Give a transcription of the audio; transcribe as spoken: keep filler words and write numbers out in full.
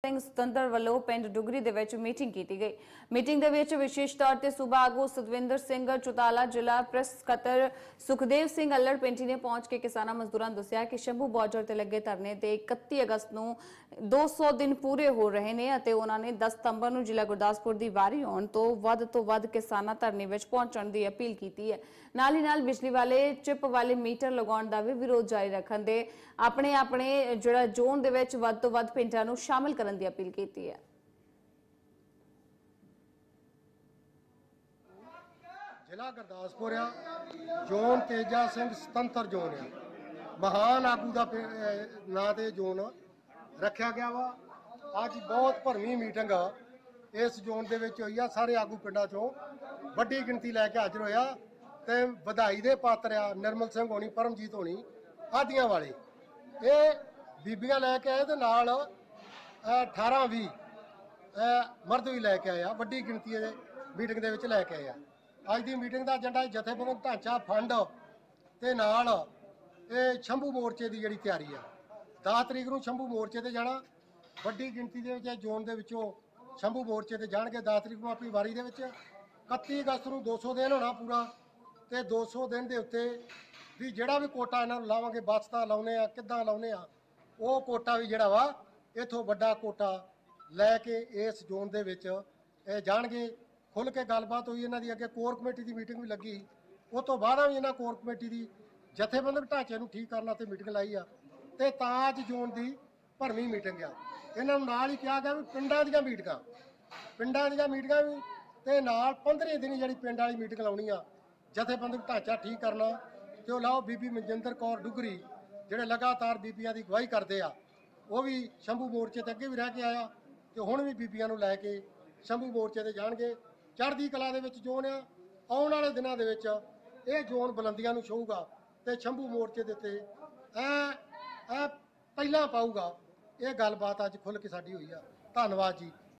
ਸਿੰਘ ਸੁਤੰਦਰ ਵੱਲੋਂ ਪਿੰਡ ਡੁਗਰੀ ਦੇ ਵਿੱਚ ਮੀਟਿੰਗ ਕੀਤੀ ਗਈ। ਮੀਟਿੰਗ ਦੇ ਵਿੱਚ ਵਿਸ਼ੇਸ਼ ਤੌਰ ਤੇ ਸੂਬਾ ਆਗੂ ਸਤਵਿੰਦਰ ਸਿੰਘ ਚੁਤਾਲਾ, ਜ਼ਿਲ੍ਹਾ ਪ੍ਰੈਸ ਸਕੱਤਰ ਸੁਖਦੇਵ ਸਿੰਘ ਅੱਲੜ ਪਿੰਡੀ ਨੇ ਪਹੁੰਚ ਕੇ ਕਿਸਾਨਾਂ ਮਜ਼ਦੂਰਾਂ ਨੂੰ ਦੱਸਿਆ ਕਿ ਸ਼ੰਭੂ ਬਾਰਡਰ ਤੇ ਲੱਗੇ ਧਰਨੇ ਤੇ ਇਕੱਤੀ ਅਗਸਤ ਨੂੰ ਦੋ ਸੌ ਦਿਨ ਪੂਰੇ ਹੋ ਰਹੇ ਨੇ ਅਤੇ ਉਹਨਾਂ ਨੇ ਦਸ ਸਤੰਬਰ ਨੂੰ ਜ਼ਿਲ੍ਹਾ ਗੁਰਦਾਸਪੁਰ ਦੀ ਵਾਰੀ ਆਉਣ ਤੋਂ ਵੱਧ ਤੋਂ ਵੱਧ ਕਿਸਾਨਾਂ ਧਰਨੇ ਵਿੱਚ ਪਹੁੰਚਣ ਦੀ ਅਪੀਲ ਕੀਤੀ ਹੈ। ਨਾਲ ਹੀ ਨਾਲ ਬਿਜਲੀ ਵਾਲੇ ਚਿਪ ਵਾਲੇ ਮੀਟਰ ਲਗਾਉਣ ਦਾ ਵੀ ਵਿਰੋਧ ਜਾਰੀ ਰੱਖਣ ਦੇ ਆਪਣੇ ਆਪਣੇ ਜਿਹੜਾ ਜ਼ੋਨ ਦੇ ਵਿੱਚ ਵੱਧ ਤੋਂ ਵੱਧ ਪਿੰਡਾਂ ਨੂੰ ਸ਼ਾਮਲ ਕਰਨ ਦੀ ਅਪੀਲ ਕੀਤੀ ਹੈ। ਜ਼ਿਲ੍ਹਾ ਗੁਰਦਾਸਪੁਰ ਆ, ਜ਼ੋਨ ਤੇਜਾ ਸਿੰਘ ਸੁਤੰਤਰ ਜ਼ੋਨ ਆ, ਮਹਾਨ ਆਗੂ ਦਾ ਨਾਂ ਤੇ ਜ਼ੋਨ ਰੱਖਿਆ ਗਿਆ ਵਾ। ਅੱਜ ਬਹੁਤ ਭਰਵੀਂ ਮੀਟਿੰਗ ਆ ਇਸ ਜ਼ੋਨ ਦੇ ਵਿੱਚ ਹੋਈ ਆ। ਸਾਰੇ ਆਗੂ ਪਿੰਡਾਂ ਚੋਂ ਵੱਡੀ ਗਿਣਤੀ ਲੈ ਕੇ ਹਾਜ਼ਰ ਹੋਇਆ ਤੇ ਵਧਾਈ ਦੇ ਪਾਤਰ ਆ ਨਿਰਮਲ ਸਿੰਘ ਹੋਣੀ, ਪਰਮਜੀਤ ਹੋਣੀ, ਆਦੀਆਂ ਵਾਲੇ। ਇਹ ਬੀਬੀਆਂ ਲੈ ਕੇ ਆਏ ਤੇ ਨਾਲ ਅਠਾਰਾਂ ਵੀਹ ਮਰਦ ਵੀ ਲੈ ਕੇ ਆਏ ਆ। ਵੱਡੀ ਗਿਣਤੀ ਦੇ ਮੀਟਿੰਗ ਦੇ ਵਿੱਚ ਲੈ ਕੇ ਆਏ ਆ। ਅੱਜ ਦੀ ਮੀਟਿੰਗ ਦਾ ਏਜੰਡਾ ਜਥੇਬੰਦਕ ਢਾਂਚਾ ਫੰਡ ਤੇ ਨਾਲ ਇਹ ਸ਼ੰਭੂ ਮੋਰਚੇ ਦੀ ਜਿਹੜੀ ਤਿਆਰੀ ਆ। ਦਸ ਤਰੀਕ ਨੂੰ ਸ਼ੰਭੂ ਮੋਰਚੇ ਤੇ ਜਾਣਾ। ਵੱਡੀ ਗਿਣਤੀ ਦੇ ਵਿੱਚ ਜ਼ੋਨ ਦੇ ਵਿੱਚੋਂ ਸ਼ੰਭੂ ਮੋਰਚੇ ਤੇ ਜਾਣਗੇ। ਦਸ ਤਰੀਕ ਨੂੰ ਆਪਣੀ ਵਾਰੀ ਦੇ ਵਿੱਚ ਇਕੱਤੀ ਅਗਸਤ ਨੂੰ ਦੋ ਸੌ ਦਿਨ ਹੋਣਾ ਪੂਰਾ, ਤੇ ਦੋ ਸੌ ਦਿਨ ਦੇ ਉੱਤੇ ਵੀ ਜਿਹੜਾ ਵੀ ਕੋਟਾ ਇਹਨਾਂ ਨੂੰ ਲਾਵਾਂਗੇ, ਬੱਸ ਦਾ ਲਾਉਨੇ ਆ, ਕਿੱਦਾਂ ਲਾਉਨੇ ਆ, ਉਹ ਕੋਟਾ ਵੀ ਜਿਹੜਾ ਵਾ ਇੱਥੋਂ ਵੱਡਾ ਕੋਟਾ ਲੈ ਕੇ ਇਸ ਜ਼ੋਨ ਦੇ ਵਿੱਚ ਇਹ ਜਾਣਗੇ। ਖੁੱਲ੍ਹ ਕੇ ਗੱਲਬਾਤ ਹੋਈ ਇਹਨਾਂ ਦੀ। ਅੱਗੇ ਕੋਰ ਕਮੇਟੀ ਦੀ ਮੀਟਿੰਗ ਵੀ ਲੱਗੀ, ਉਹ ਤੋਂ ਬਾਅਦ ਵੀ ਇਹਨਾਂ ਕੋਰ ਕਮੇਟੀ ਦੀ ਜਥੇਬੰਦਕ ਢਾਂਚੇ ਨੂੰ ਠੀਕ ਕਰਨ ਤੇ ਮੀਟਿੰਗ ਲਾਈ ਆ। ਤੇ ਤਾਂ ਅੱਜ ਜ਼ੋਨ ਦੀ ਭਰਵੀਂ ਮੀਟਿੰਗ ਆ। ਇਹਨਾਂ ਨੂੰ ਨਾਲ ਹੀ ਕਿਹਾ ਗਿਆ ਵੀ ਪਿੰਡਾਂ ਦੀਆਂ ਮੀਟਿੰਗਾਂ ਪਿੰਡਾਂ ਦੀਆਂ ਮੀਟਿੰਗਾਂ ਵੀ ਤੇ ਨਾਲ ਪੰਦਰਾਂ ਦਿਨ ਜਿਹੜੀ ਪਿੰਡ ਵਾਲੀ ਮੀਟਿੰਗ ਲਾਉਣੀ ਆ, ਜਥੇਬੰਦਕ ਢਾਂਚਾ ਠੀਕ ਕਰਨਾ। ਤੇ ਉਹ ਲਾਓ ਬੀਬੀ ਮਨਜਿੰਦਰ ਕੌਰ ਡੁਗਰੀ ਜਿਹੜੇ ਲਗਾਤਾਰ ਬੀਬੀਆਂ ਦੀ ਅਗਵਾਈ ਕਰਦੇ ਆ, ਉਹ ਵੀ ਸ਼ੰਭੂ ਮੋਰਚੇ ਤੇ ਅੱਗੇ ਵੀ ਰਹਿ ਕੇ ਆਇਆ ਤੇ ਹੁਣ ਵੀ ਬੀਬੀਆਂ ਨੂੰ ਲੈ ਕੇ ਸ਼ੰਭੂ ਮੋਰਚੇ ਤੇ ਜਾਣਗੇ। ਚੜ੍ਹਦੀ ਕਲਾ ਦੇ ਵਿੱਚ ਜ਼ੋਨ ਆ। ਆਉਣ ਵਾਲੇ ਦਿਨਾਂ ਦੇ ਵਿੱਚ ਇਹ ਜ਼ੋਨ ਬੁਲੰਦੀਆਂ ਨੂੰ ਛੂਹੂਗਾ ਤੇ ਸ਼ੰਭੂ ਮੋਰਚੇ ਦੇ ਉੱਤੇ ਇਹ ਇਹ ਪਹਿਲਾਂ ਪਾਊਗਾ। ਇਹ ਗੱਲਬਾਤ ਅੱਜ ਖੁੱਲ੍ਹ ਕੇ ਸਾਡੀ ਹੋਈ ਆ। ਧੰਨਵਾਦ ਜੀ।